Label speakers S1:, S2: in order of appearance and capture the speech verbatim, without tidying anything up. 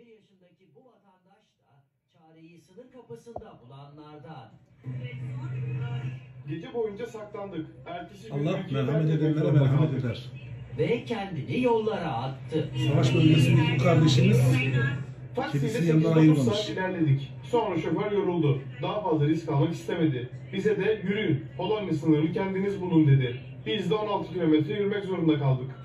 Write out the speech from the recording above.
S1: bir yaşındaki bu vatandaş da çareyi sınır kapısında bulanlardan.
S2: Gece boyunca saklandık. Ertesi gün
S3: Allah merhamet edenlere merhamet eder.
S1: Ve kendini yollara attı.
S3: Savaş bölgesindeki bu kardeşimiz kedisi yanından ayırmamış.
S2: ilerledik. Sonra şoför yoruldu. Daha fazla risk almak istemedi. Bize de yürüyün, Polonya sınırını kendiniz bulun dedi. Biz de on altı kilometre yürümek zorunda kaldık.